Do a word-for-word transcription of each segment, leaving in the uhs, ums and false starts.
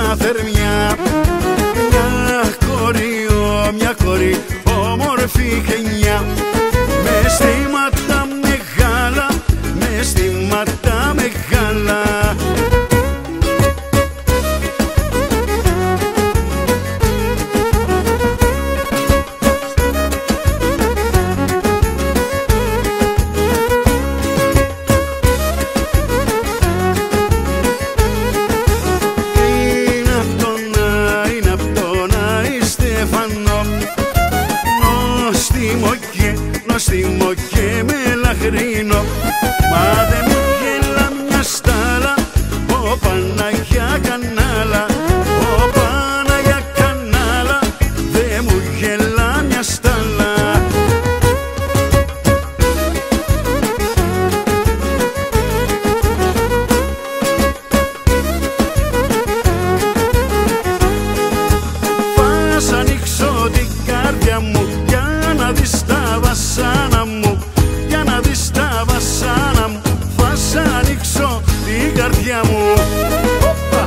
μια θερμιά. Μια κόρη, μια κόρη όμορφη γενιά, με στήματα μεγάλα, με στήματα μεγάλα. Νόστιμο και μελαχρινό, μα δε μου γέλα μια στάλα, ο Παναγιά κανάλα, ο Παναγιά κανάλα, δε μου γέλα μια στάλα. Φας ανοίξω την καρδιά μου για να δεις τα βασάνα μου, για να δεις τα βασάνα μου. Φας ανοίξω την καρδιά μου. Οπα.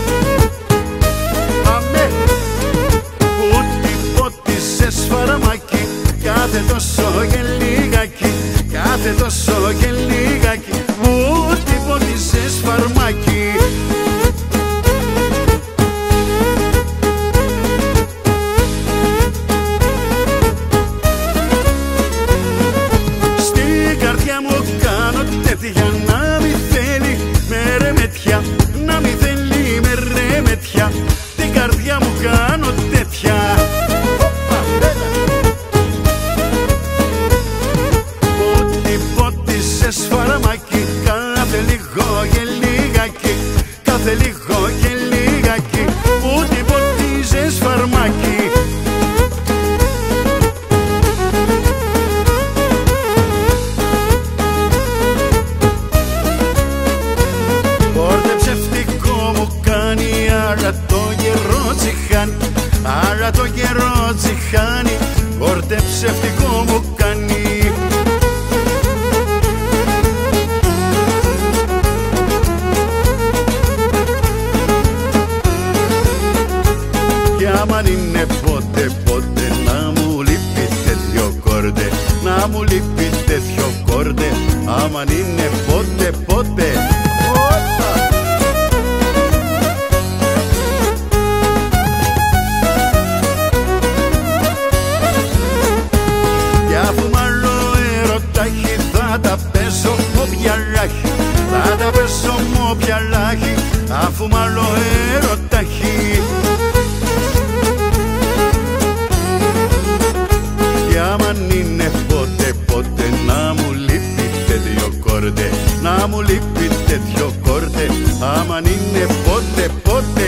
Αμέ. Που την πότισες φαρμάκι, κάθε τόσο και λίγακι, κάθε τόσο και λίγακι. Που την πότισες φαρμάκι. Για να μη θέλει με ρεμέτια, να μη θέλει με ρεμέτια, την καρδιά μου κάνω τέτοια. Πότι πότισες φαρμάκι, κάθε λίγο και λίγακι, κάθε λίγο και λίγακι. Πότι πότισες φαρμάκι. Άρα το καιρό τσιχάνει, άρα το καιρό τσιχάνει, όρτε ψευτικό μου κάνει. Κι άμα είναι πότε πότε να μου λείπει τέτοιο κόρτε, να μου λείπει τέτοιο κόρτε, άμα είναι πότε πότε. Θα τα πέσω όποια λάχη, θα τα πέσω όποια λάχη, αφού μ' άλλο έρωτα έχει. Κι άμα είναι πότε πότε να μου λείπει τέτοιο κόρτε, να μου λείπει τέτοιο κόρτε, άμα είναι πότε πότε.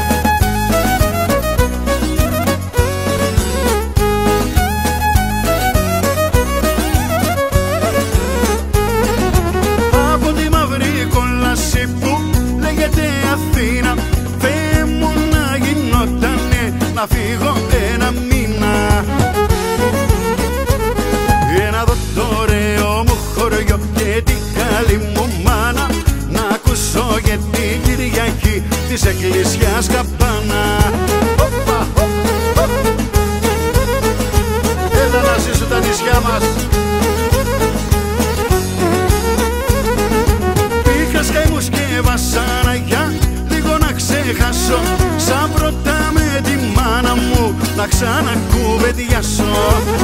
Που λέγεται Αθήνα, Θεέ μου να γινότανε να φύγω ένα μήνα. Να δω το ωραίο μου χωριό και την καλή μου μάνα, να ακούσω και την Κυριακή της εκκλησιάς καμπάνα. Έλα να ζήσουν τα νησιά μας. Καημούς και βασάνα για λίγο να ξεχάσω, σαν πρώτα με τη μάνα μου να ξανακουβεντιάσω.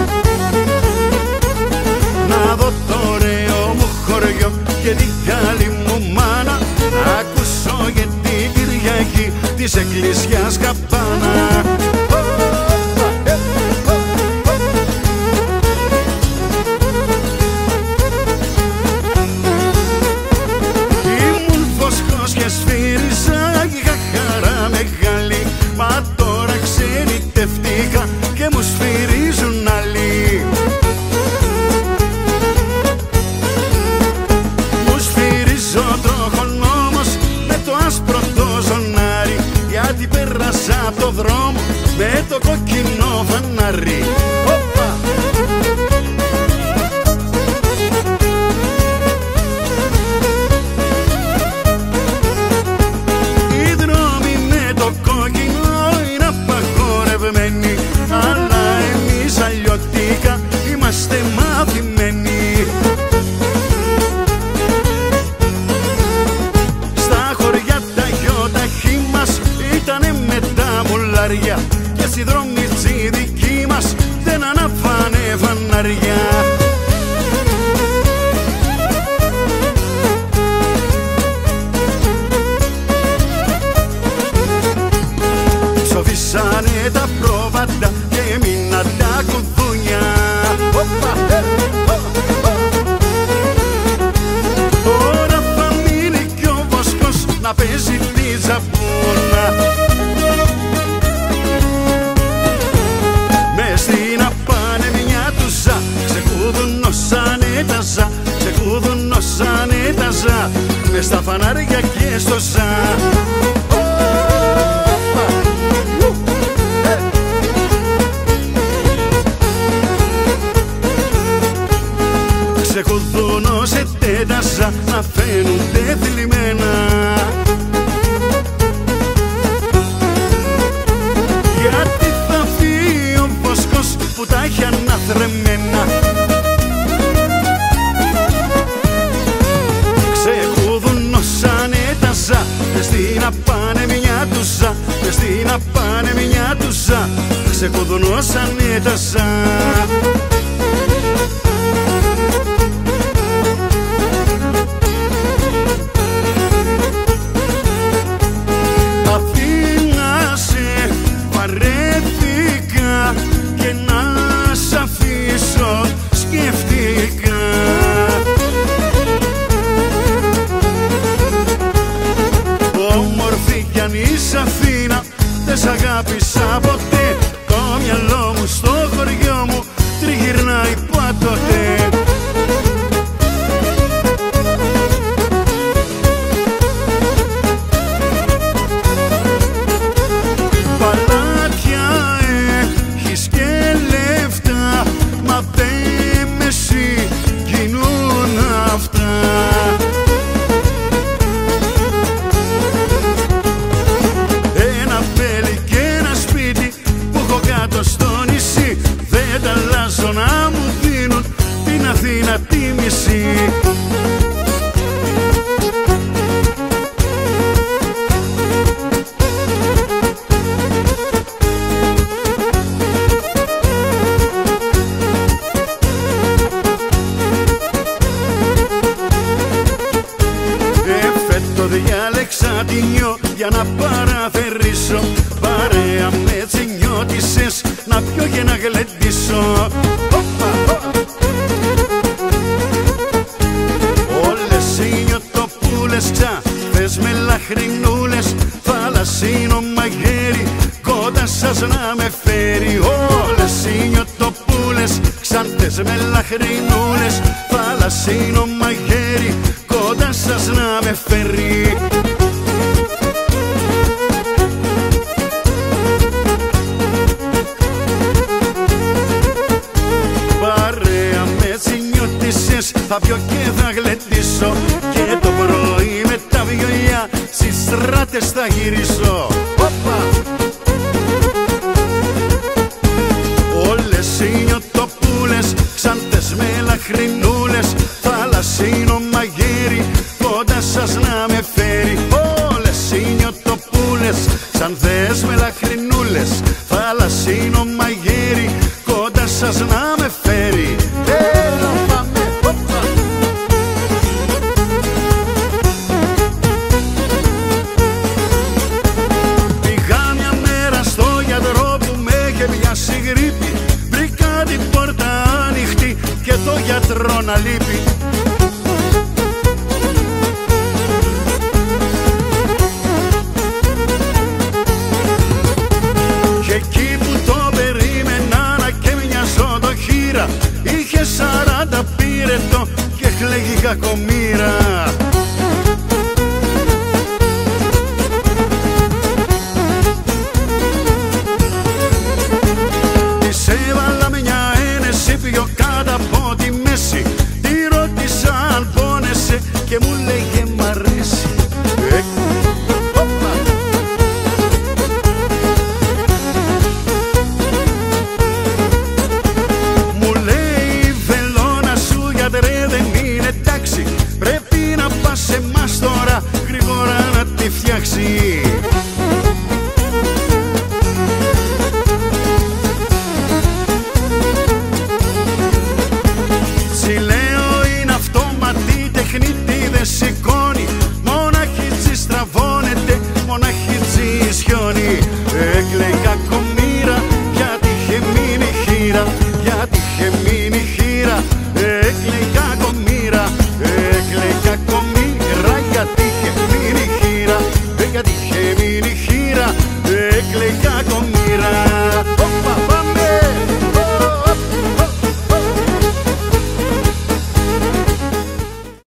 Να δω το ωραίο μου χωριό και την καλή μου μάνα, να ακούσω και την Κυριακή της εκκλησιάς καμπάνα. Και σφύριζα, είχα χαρά μεγάλη, μα τώρα ξενιτευτήκα και μου σφυρίζουν άλλοι. Μου σφυρίζω τροχον όμως με το άσπρο το ζωνάρι, γιατί πέρασα από το δρόμο με το κόκκινο φανάρι. Οπα! δολάρια και στη δρόμη τσι δική μας δεν ανάβανε φανάρια. Ψοφίσανε τα πρόβατα και έμειναν τα κουδούνια. Τώρα θα μείνει κι ο βοσκός να παίζει τη ζαμπούνα. Μες στην απανεμιά του ζα ξεκουδουνώσανε τα ζα, ξεκουδουνώσανε τα ζα, μες στα φανάρια και στο ζα. Ξεκουδουνώσετε τα ζα να φαίνουνε θλιμμένα. Γιατί θα φύγει ο βοσκός που τα έχει αναθρεμμένα. Ξεκουδουνώσανε τα ζα μες στην απανεμιά του ζα, μες στην απανεμιά του ζα, ξεκουδουνώσανε τα ζα. Και να σ' αφήσω σκεφτικά. Όμορφη κι αν είσαι Αθήνα δεν σ' αγάπησα ποτέ. Το μυαλό μου στο χωριό μου τριγυρνάει πάντοτε. Αθήνα τη μισή. Εφέτο διάλεξα τη νιώ για να παραθερήσω, παρέα με τσινιώτισσες να πιω και να γλεντήσω. Ξαφές με λαχρινούλες, θαλασσίνο μαγέρι κοντά σας να με φέρει. Όλες οι νιωτοπούλες, ξαφές με λαχρινούλες, θαλασσίνο μαγέρι κοντά σας να με φέρει. Παρέα με τσινιώτισσες θα πιω και θα γλεντήσω, και το πρωί με τα βιολιά στις στράτες θα γυρίσω. Οπα! Όλες οι νιωτοπούλες, ξαντές με λαχρινούλες, θαλασσίνο μαγείρι κοντά σας να με φέρει. Όλες οι νιωτοπούλες, ξαντές με λαχρινούλες, θαλασσίνο μαγείρι κοντά σας να με φέρει. Έλα πάμε! Γρήπη, βρήκα την πόρτα ανοιχτή και το γιατρό να λείπει. Και εκεί που το περίμενα να και μια ζωοτοχήρα, είχε σαράντα πύρετο και χλέγει κακομοίρα. Έβαλα μια ένεση πιο κάτω από τη μέση. Τη ρώτησα αν πόνεσαι και μου λέγε μ' αρέσει. Ε, μου λέει η βελόνα σου γιατρέ δεν είναι τάξη. αυτή. Έκλαιει κακομοίρα γιατί είχε μείνει χείρα, γιατί είχε μείνει χείρα. Έκλαιει κακομοίρα, έκλαιει κακομοίρα γιατί είχε μείνει χείρα, γιατί είχε μείνει χείρα. Έκλαιει κακομοίρα.